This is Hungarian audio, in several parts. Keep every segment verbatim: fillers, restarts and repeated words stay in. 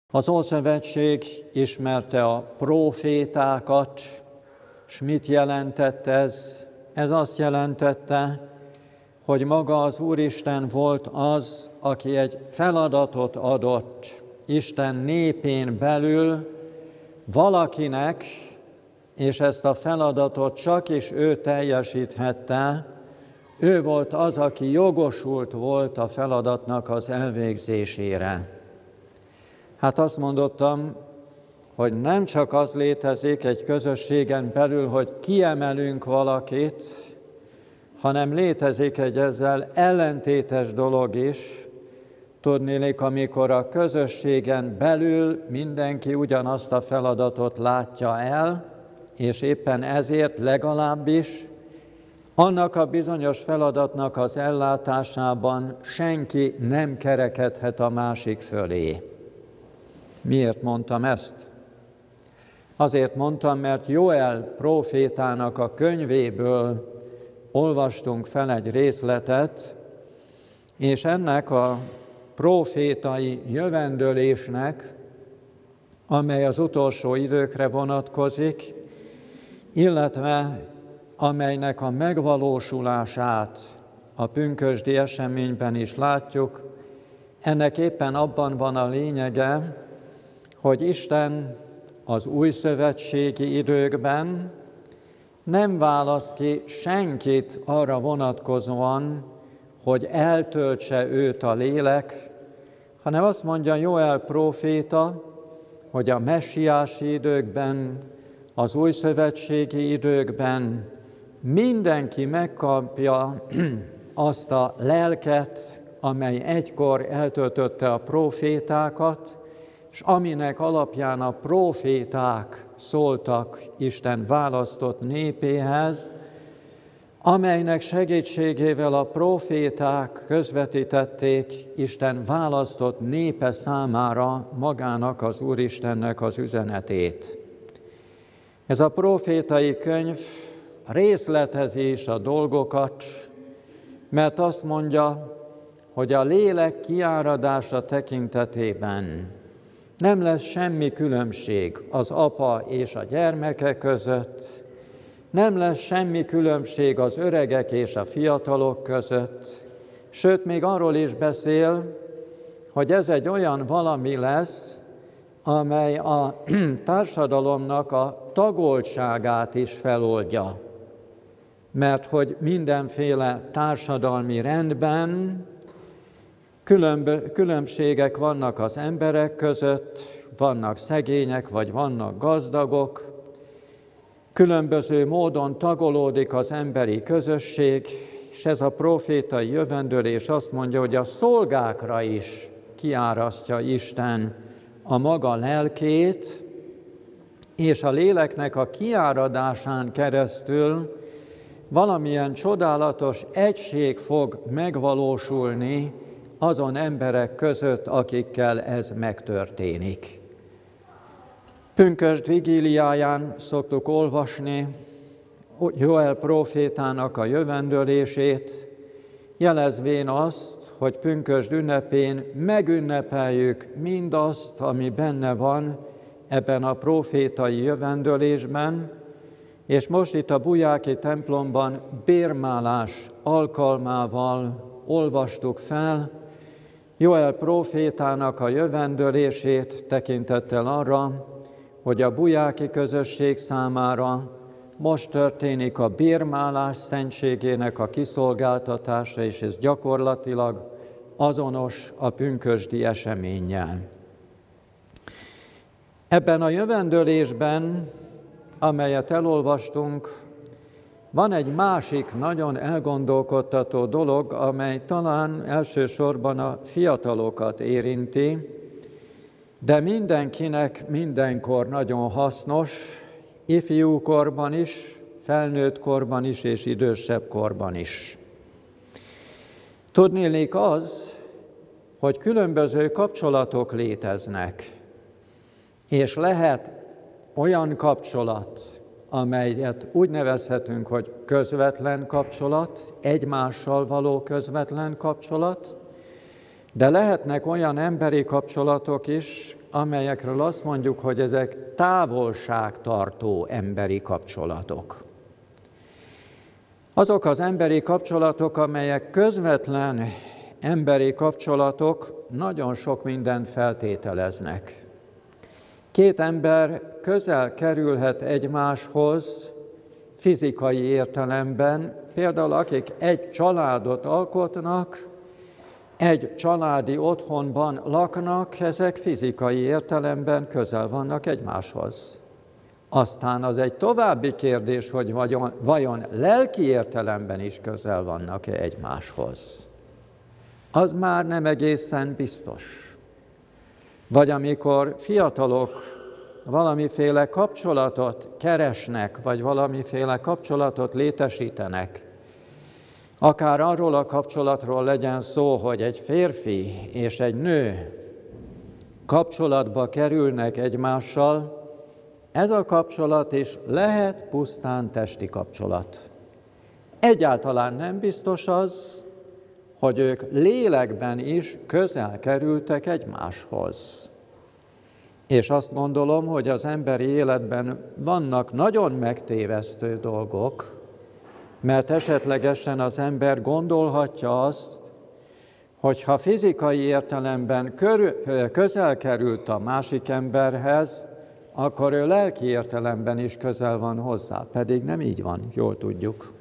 Az Ószövetség ismerte a prófétákat, és mit jelentett ez? Ez azt jelentette, hogy maga az Úristen volt az, aki egy feladatot adott Isten népén belül valakinek, és ezt a feladatot csak is ő teljesíthette. Ő volt az, aki jogosult volt a feladatnak az elvégzésére. Hát azt mondottam, hogy nem csak az létezik egy közösségen belül, hogy kiemelünk valakit, hanem létezik egy ezzel ellentétes dolog is. Tudniillik, amikor a közösségen belül mindenki ugyanazt a feladatot látja el, és éppen ezért legalábbis annak a bizonyos feladatnak az ellátásában senki nem kerekedhet a másik fölé. Miért mondtam ezt? Azért mondtam, mert Jóel prófétának a könyvéből olvastunk fel egy részletet, és ennek a prófétai jövendőlésnek, amely az utolsó időkre vonatkozik, illetve amelynek a megvalósulását a pünkösdi eseményben is látjuk, ennek éppen abban van a lényege, hogy Isten az újszövetségi időkben nem választ ki senkit arra vonatkozóan, hogy eltöltse őt a lélek, hanem azt mondja Jóel próféta, hogy a messiási időkben, az újszövetségi időkben mindenki megkapja azt a lelket, amely egykor eltöltötte a prófétákat, és aminek alapján a próféták szóltak Isten választott népéhez, amelynek segítségével a próféták közvetítették Isten választott népe számára magának az Úristennek az üzenetét. Ez a prófétai könyv részletezi is a dolgokat, mert azt mondja, hogy a lélek kiáradása tekintetében nem lesz semmi különbség az apa és a gyermeke között, nem lesz semmi különbség az öregek és a fiatalok között, sőt, még arról is beszél, hogy ez egy olyan valami lesz, amely a társadalomnak a tagoltságát is feloldja. Mert hogy mindenféle társadalmi rendben különb- különbségek vannak az emberek között, vannak szegények, vagy vannak gazdagok, különböző módon tagolódik az emberi közösség, és ez a prófétai jövendőlés azt mondja, hogy a szolgákra is kiárasztja Isten a maga lelkét, és a léleknek a kiáradásán keresztül valamilyen csodálatos egység fog megvalósulni azon emberek között, akikkel ez megtörténik. Pünkösd vigíliáján szoktuk olvasni Jóel prófétának a jövendőlését, jelezvén azt, hogy pünkösd ünnepén megünnepeljük mindazt, ami benne van ebben a prófétai jövendőlésben, és most itt a Bujáki templomban bérmálás alkalmával olvastuk fel Jóel prófétának a jövendőlését tekintettel arra, hogy a bujáki közösség számára most történik a bérmálás szentségének a kiszolgáltatása, és ez gyakorlatilag azonos a pünkösdi eseménnyel. Ebben a jövendőlésben, amelyet elolvastunk, van egy másik nagyon elgondolkodtató dolog, amely talán elsősorban a fiatalokat érinti, de mindenkinek mindenkor nagyon hasznos, ifjúkorban is, felnőtt korban is és idősebb korban is. Tudniillik az, hogy különböző kapcsolatok léteznek, és lehet olyan kapcsolat, amelyet úgy nevezhetünk, hogy közvetlen kapcsolat, egymással való közvetlen kapcsolat, de lehetnek olyan emberi kapcsolatok is, amelyekről azt mondjuk, hogy ezek távolságtartó emberi kapcsolatok. Azok az emberi kapcsolatok, amelyek közvetlen emberi kapcsolatok, nagyon sok mindent feltételeznek. Két ember közel kerülhet egymáshoz fizikai értelemben, például akik egy családot alkotnak, egy családi otthonban laknak, ezek fizikai értelemben közel vannak egymáshoz. Aztán az egy további kérdés, hogy vajon, vajon lelki értelemben is közel vannak-e egymáshoz. Az már nem egészen biztos. Vagy amikor fiatalok valamiféle kapcsolatot keresnek, vagy valamiféle kapcsolatot létesítenek, akár arról a kapcsolatról legyen szó, hogy egy férfi és egy nő kapcsolatba kerülnek egymással, ez a kapcsolat is lehet pusztán testi kapcsolat. Egyáltalán nem biztos az, hogy ők lélekben is közel kerültek egymáshoz. És azt gondolom, hogy az emberi életben vannak nagyon megtévesztő dolgok, mert esetlegesen az ember gondolhatja azt, hogy ha fizikai értelemben körül, közel került a másik emberhez, akkor ő lelki értelemben is közel van hozzá, pedig nem így van, jól tudjuk.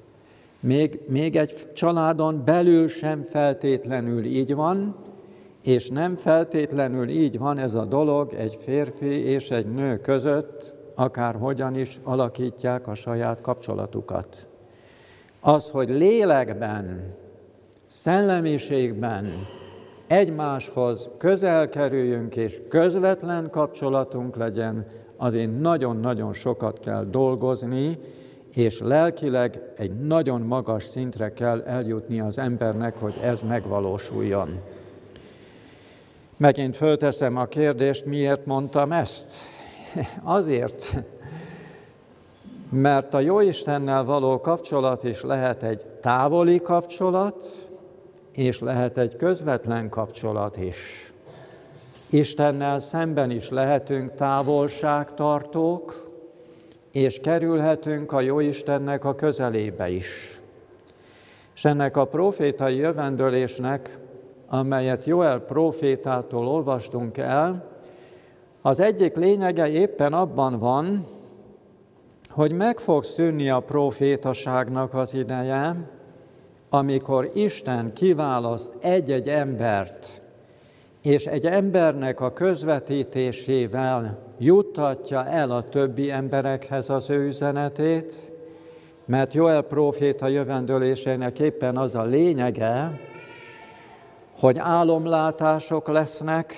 Még, még egy családon belül sem feltétlenül így van, és nem feltétlenül így van ez a dolog egy férfi és egy nő között, akárhogyan is alakítják a saját kapcsolatukat. Az, hogy lélekben, szellemiségben egymáshoz közel kerüljünk és közvetlen kapcsolatunk legyen, azért nagyon-nagyon sokat kell dolgozni, és lelkileg egy nagyon magas szintre kell eljutni az embernek, hogy ez megvalósuljon. Megint fölteszem a kérdést, miért mondtam ezt? Azért, mert a Jóistennel való kapcsolat is lehet egy távoli kapcsolat, és lehet egy közvetlen kapcsolat is. Istennel szemben is lehetünk távolságtartók, és kerülhetünk a Jóistennek a közelébe is. És ennek a profétai jövendőlésnek, amelyet Joel prófétától olvastunk el, az egyik lényege éppen abban van, hogy meg fog szűnni a profétaságnak az ideje, amikor Isten kiválaszt egy-egy embert, és egy embernek a közvetítésével juttatja el a többi emberekhez az ő üzenetét, mert Joel próféta jövendőlésének éppen az a lényege, hogy álomlátások lesznek,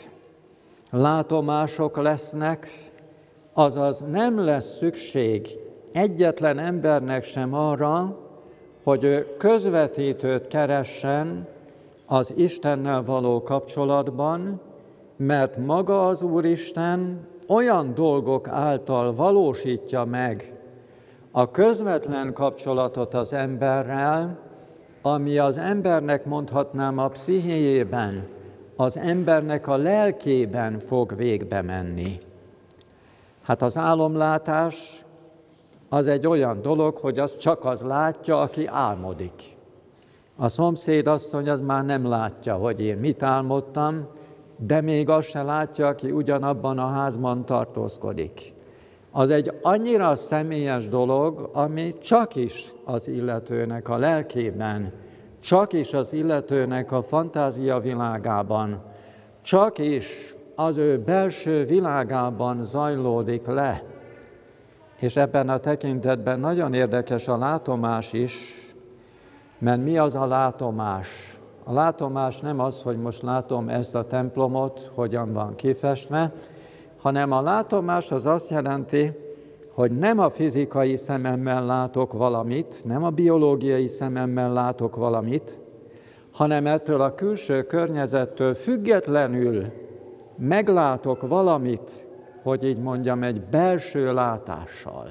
látomások lesznek, azaz nem lesz szükség egyetlen embernek sem arra, hogy ő közvetítőt keressen az Istennel való kapcsolatban, mert maga az Úristen olyan dolgok által valósítja meg a közvetlen kapcsolatot az emberrel, ami az embernek, mondhatnám, a pszichéjében, az embernek a lelkében fog végbe menni. Hát az álomlátás az egy olyan dolog, hogy az csak az látja, aki álmodik. A szomszéd asszony az már nem látja, hogy én mit álmodtam, de még azt se látja, aki ugyanabban a házban tartózkodik. Az egy annyira személyes dolog, ami csak is az illetőnek a lelkében, csak is az illetőnek a fantázia világában, csak is az ő belső világában zajlódik le. És ebben a tekintetben nagyon érdekes a látomás is, mert mi az a látomás? A látomás nem az, hogy most látom ezt a templomot, hogyan van kifestve, hanem a látomás az azt jelenti, hogy nem a fizikai szememmel látok valamit, nem a biológiai szememmel látok valamit, hanem ettől a külső környezettől függetlenül meglátok valamit, hogy így mondjam, egy belső látással.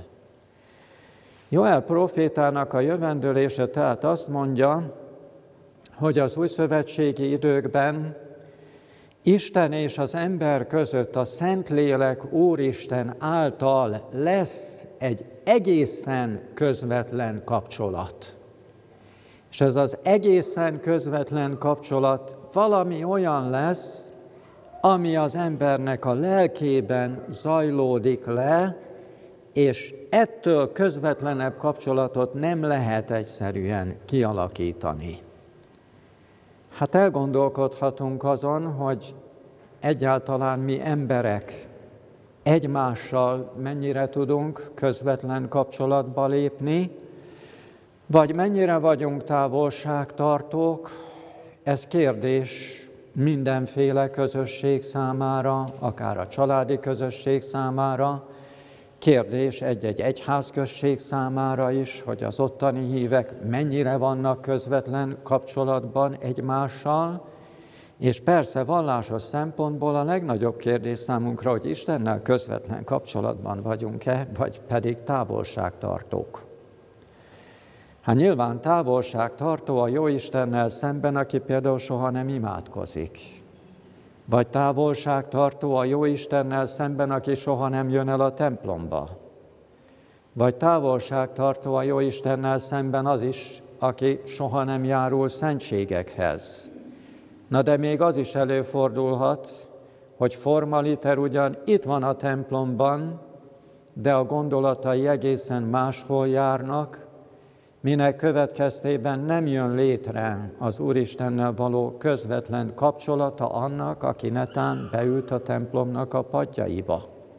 Joel prófétának a jövendőlése tehát azt mondja, hogy az újszövetségi időkben Isten és az ember között a Szentlélek Úristen által lesz egy egészen közvetlen kapcsolat. És ez az egészen közvetlen kapcsolat valami olyan lesz, ami az embernek a lelkében zajlódik le, és ettől közvetlenebb kapcsolatot nem lehet egyszerűen kialakítani. Hát elgondolkodhatunk azon, hogy egyáltalán mi emberek egymással mennyire tudunk közvetlen kapcsolatba lépni, vagy mennyire vagyunk távolságtartók. Ez kérdés mindenféle közösség számára, akár a családi közösség számára, kérdés egy-egy egyházközség számára is, hogy az ottani hívek mennyire vannak közvetlen kapcsolatban egymással, és persze vallásos szempontból a legnagyobb kérdés számunkra, hogy Istennel közvetlen kapcsolatban vagyunk-e, vagy pedig távolságtartók. Hát nyilván távolságtartó a jó Istennel szemben, aki például soha nem imádkozik. Vagy távolságtartó a jó Istennel szemben, aki soha nem jön el a templomba. Vagy távolságtartó a jó Istennel szemben az is, aki soha nem járul szentségekhez. Na de még az is előfordulhat, hogy formaliter ugyan itt van a templomban, de a gondolatai egészen máshol járnak, minek következtében nem jön létre az Úristennel való közvetlen kapcsolata annak, aki netán beült a templomnak a padjaiba.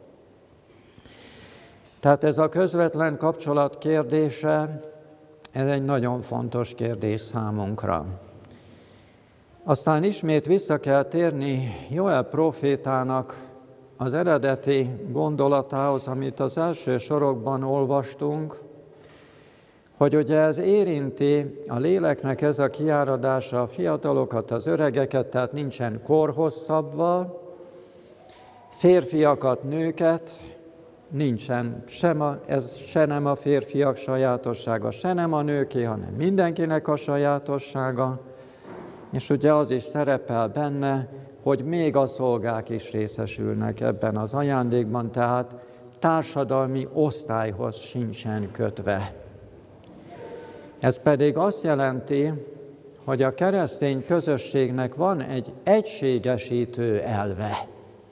Tehát ez a közvetlen kapcsolat kérdése, ez egy nagyon fontos kérdés számunkra. Aztán ismét vissza kell térni Joel prófétának az eredeti gondolatához, amit az első sorokban olvastunk, hogy ugye ez érinti a léleknek ez a kiáradása a fiatalokat, az öregeket, tehát nincsen korhoz szabva, férfiakat, nőket, nincsen sem a, ez se nem a férfiak sajátossága, se nem a nőké, hanem mindenkinek a sajátossága, és ugye az is szerepel benne, hogy még a szolgák is részesülnek ebben az ajándékban, tehát társadalmi osztályhoz sincsen kötve. Ez pedig azt jelenti, hogy a keresztény közösségnek van egy egységesítő elve.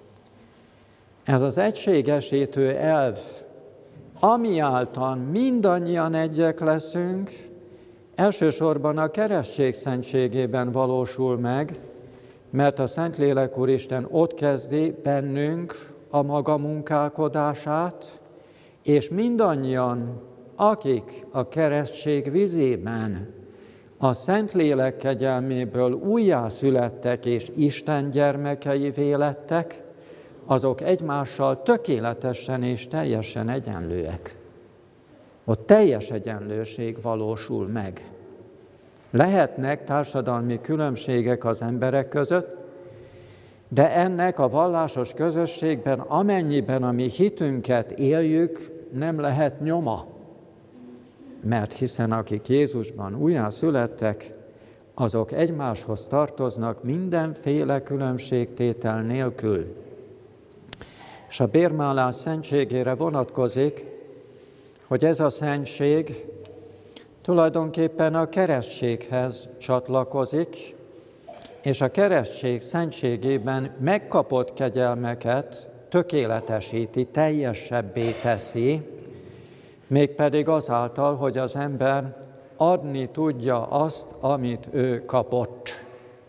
Ez az egységesítő elv, ami által mindannyian egyek leszünk, elsősorban a keresztség szentségében valósul meg, mert a Szentlélek Úristen ott kezdi bennünk a maga munkálkodását, és mindannyian, akik a keresztség vizében a Szentlélek kegyelméből újjászülettek és Isten gyermekeivé lettek, azok egymással tökéletesen és teljesen egyenlőek. Ott teljes egyenlőség valósul meg. Lehetnek társadalmi különbségek az emberek között, de ennek a vallásos közösségben, amennyiben a mi hitünket éljük, nem lehet nyoma. Mert hiszen akik Jézusban újjászülettek, azok egymáshoz tartoznak mindenféle különbségtétel nélkül. És a bérmálás szentségére vonatkozik, hogy ez a szentség tulajdonképpen a keresztséghez csatlakozik, és a keresztség szentségében megkapott kegyelmeket tökéletesíti, teljesebbé teszi, mégpedig azáltal, hogy az ember adni tudja azt, amit ő kapott.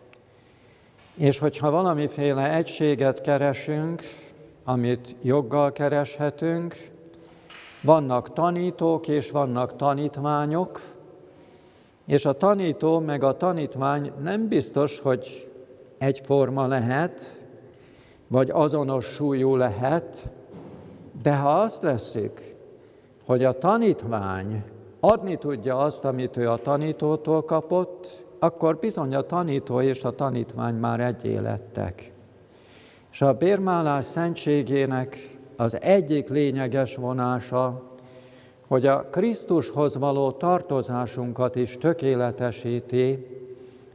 És hogyha valamiféle egységet keresünk, amit joggal kereshetünk, vannak tanítók és vannak tanítványok, és a tanító meg a tanítvány nem biztos, hogy egyforma lehet, vagy azonos súlyú lehet, de ha azt vesszük, hogy a tanítvány adni tudja azt, amit ő a tanítótól kapott, akkor bizony a tanító és a tanítvány már egyé lettek. És a bérmálás szentségének az egyik lényeges vonása, hogy a Krisztushoz való tartozásunkat is tökéletesíti,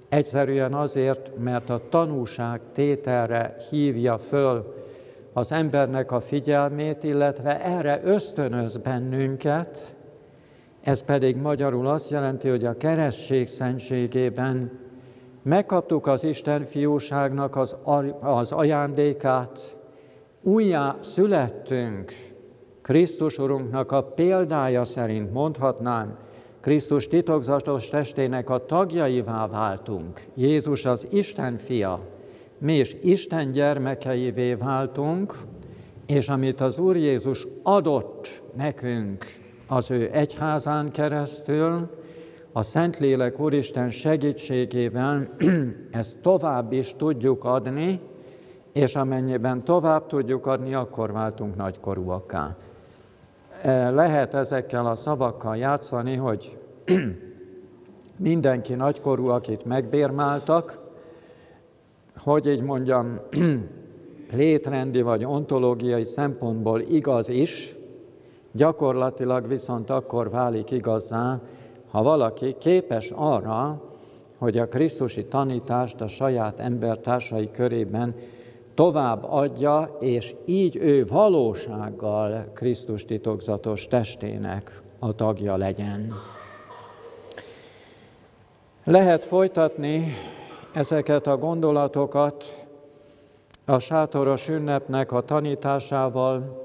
Egyszerűen azért, mert a tanúság tételre hívja föl az embernek a figyelmét, illetve erre ösztönöz bennünket. Ez pedig magyarul azt jelenti, hogy a keresztség szentségében megkaptuk az Isten fiúságnak az, az ajándékát, újjá születtünk, Krisztus Urunknak a példája szerint mondhatnám, Krisztus titokzatos testének a tagjaivá váltunk. Jézus az Isten fia, mi is Isten gyermekeivé váltunk, és amit az Úr Jézus adott nekünk az ő egyházán keresztül, a Szentlélek Úristen segítségével ezt tovább is tudjuk adni, és amennyiben tovább tudjuk adni, akkor váltunk nagykorúakká. Lehet ezekkel a szavakkal játszani, hogy mindenki nagykorú, akit megbérmáltak, hogy így mondjam, létrendi vagy ontológiai szempontból igaz is, gyakorlatilag viszont akkor válik igazzá, ha valaki képes arra, hogy a krisztusi tanítást a saját embertársai körében tovább adja, és így ő valósággal Krisztus titokzatos testének a tagja legyen. Lehet folytatni ezeket a gondolatokat a sátoros ünnepnek a tanításával,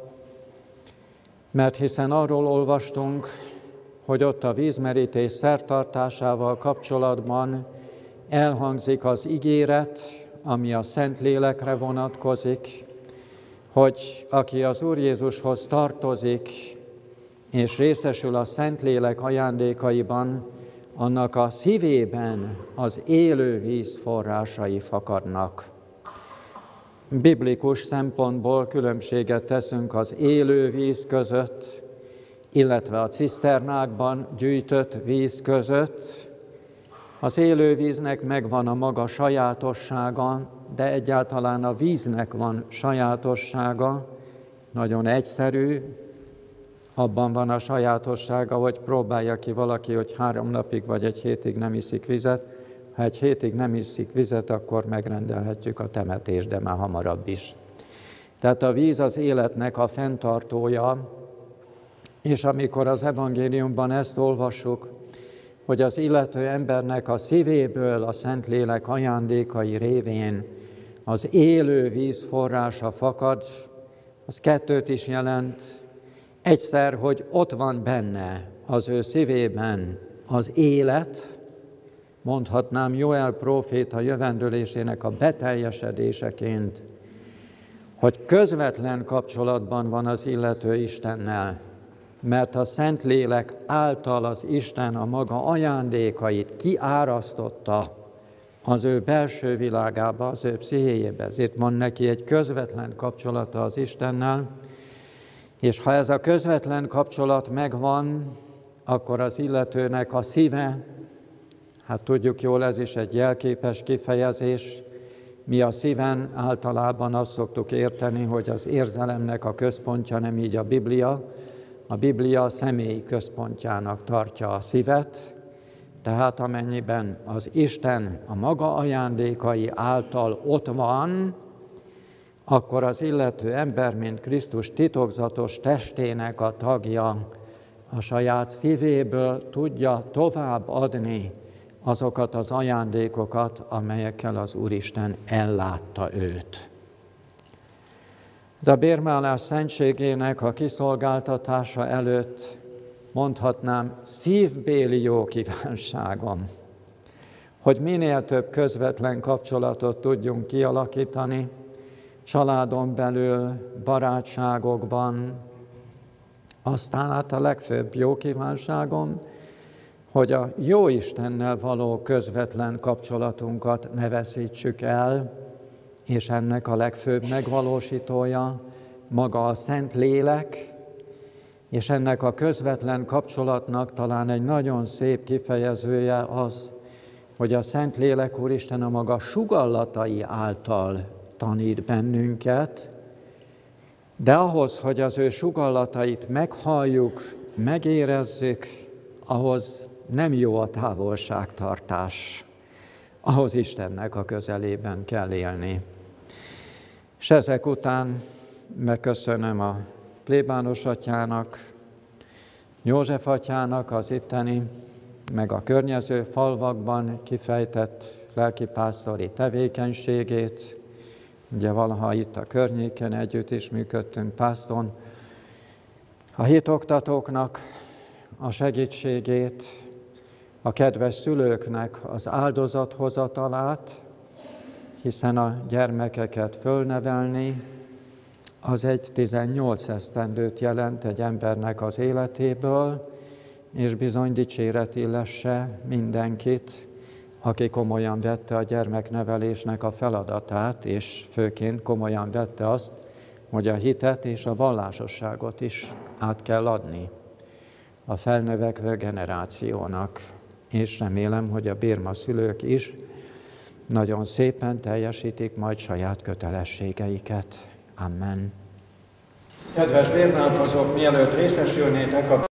mert hiszen arról olvastunk, hogy ott a vízmerítés szertartásával kapcsolatban elhangzik az ígéret, ami a Szentlélekre vonatkozik, hogy aki az Úr Jézushoz tartozik, és részesül a Szentlélek ajándékaiban, annak a szívében az élő víz forrásai fakadnak. Biblikus szempontból különbséget teszünk az élő víz között, illetve a ciszternákban gyűjtött víz között. Az élő víznek megvan a maga sajátossága, de egyáltalán a víznek van sajátossága, nagyon egyszerű. Abban van a sajátossága, hogy próbálja ki valaki, hogy három napig vagy egy hétig nem iszik vizet. Ha egy hétig nem iszik vizet, akkor megrendelhetjük a temetést, de már hamarabb is. Tehát a víz az életnek a fenntartója, és amikor az evangéliumban ezt olvassuk, hogy az illető embernek a szívéből a Szentlélek ajándékai révén az élő víz forrása fakad, az kettőt is jelent. Egyszer, hogy ott van benne az ő szívében az élet, mondhatnám Joel próféta jövendőlésének a beteljesedéseként, hogy közvetlen kapcsolatban van az illető Istennel, mert a Szentlélek által az Isten a maga ajándékait kiárasztotta az ő belső világába, az ő pszichéjébe. Ezért van neki egy közvetlen kapcsolata az Istennel, és ha ez a közvetlen kapcsolat megvan, akkor az illetőnek a szíve, hát tudjuk jól, ez is egy jelképes kifejezés, mi a szíven általában azt szoktuk érteni, hogy az érzelemnek a központja, nem így a Biblia. A Biblia a személy központjának tartja a szívet, tehát amennyiben az Isten a maga ajándékai által ott van, akkor az illető ember, mint Krisztus titokzatos testének a tagja, a saját szívéből tudja tovább adni azokat az ajándékokat, amelyekkel az Úristen ellátta őt. De a bérmálás szentségének a kiszolgáltatása előtt mondhatnám szívbéli jó kívánságom, hogy minél több közvetlen kapcsolatot tudjunk kialakítani, családon belül, barátságokban. Aztán hát a legfőbb jó kívánságom, hogy a jó Istennel való közvetlen kapcsolatunkat ne veszítsük el, és ennek a legfőbb megvalósítója maga a Szentlélek, és ennek a közvetlen kapcsolatnak talán egy nagyon szép kifejezője az, hogy a Szentlélek Úristen a maga sugallatai által tanít bennünket, de ahhoz, hogy az ő sugallatait meghalljuk, megérezzük, ahhoz nem jó a távolságtartás. ahhoz Istennek a közelében kell élni. És ezek után megköszönöm a plébános atyának, József atyának az itteni, meg a környező falvakban kifejtett lelkipásztori tevékenységét. Ugye valaha itt a környéken együtt is működtünk pászton. A hitoktatóknak a segítségét, a kedves szülőknek az áldozathozatalát, hiszen a gyermekeket fölnevelni, az egy tizennyolc esztendőt jelent egy embernek az életéből, és bizony dicséret illesse mindenkit, aki komolyan vette a gyermeknevelésnek a feladatát, és főként komolyan vette azt, hogy a hitet és a vallásosságot is át kell adni a felnövekvő generációnak. És remélem, hogy a birma szülők is nagyon szépen teljesítik majd saját kötelességeiket. Amen. Kedves birmázsozók, mielőtt részesülnétek a